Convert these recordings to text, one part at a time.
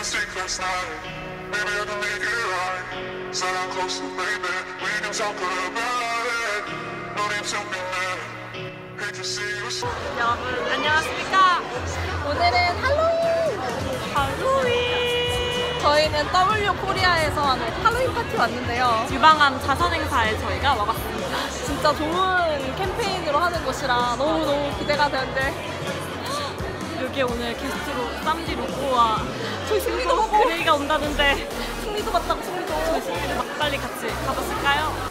mistake last night. Maybe I can make it right. Sit down closer, baby. We can talk about it. No need to be mad. Hate to see you so. 여러분 안녕하십니까? 오늘은 할로윈! 할로윈! 저희는 W 코리아에서 하는 할로윈 파티 왔는데요. 유방암 자선 행사에 저희가 와봤습니다. 진짜 좋은 캠페인으로 하는 곳이라 너무너무 기대가 되는데 여기에 오늘 게스트로 쌈지 로꼬와 저희 승리도 보고 그레이가 온다는데 승리도 봤다고 승리도 저희 승리도 막 빨리 같이 가봤을까요?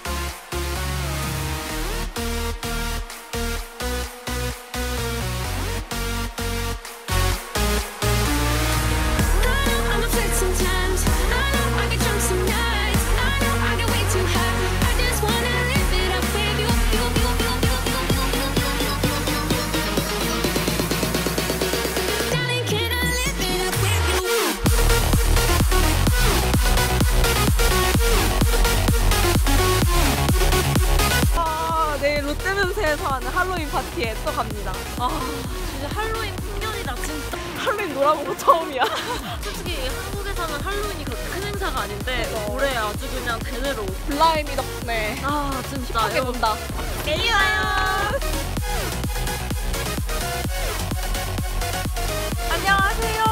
롯데면세에서 하는 할로윈 파티에 또 갑니다. 아 진짜 할로윈 풍년이다 진짜. 할로윈 놀아보고 처음이야. 솔직히 한국에서는 할로윈이 그렇게 큰 행사가 아닌데 올해 아주 그냥 대대로 블라이미 덕분에 아 진짜 하게 본다. 내일 와요. 안녕하세요.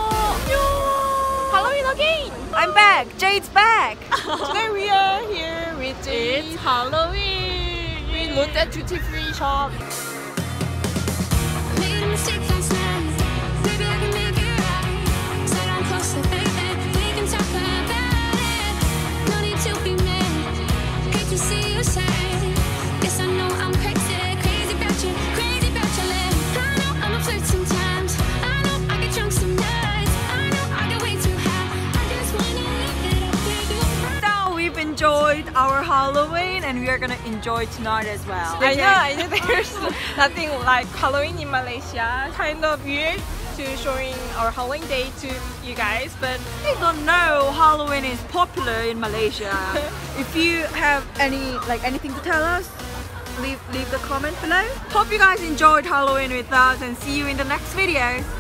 할로윈 again. I'm back. Jade's back. Today we are here with Jade. It's Halloween. We looked at duty free shop. Made a mistake last night. Maybe I can make it right. Sit down closer, baby. We can talk about it. No need to be mad. Hate to see you sad. Guess I know I'm crazy, crazy about you, crazy about your lips. I know I'm a flirt sometimes. I know I get drunk some nights. I know I get way too high. I just wanna live it up with you. Now we've enjoyed our Halloween and we are gonna enjoy tonight as well. I know there's nothing like Halloween in Malaysia. Kind of weird to showing our Halloween day to you guys, but I don't know Halloween is popular in Malaysia. If you have anything to tell us, leave the comment below. Hope you guys enjoyed Halloween with us and see you in the next video.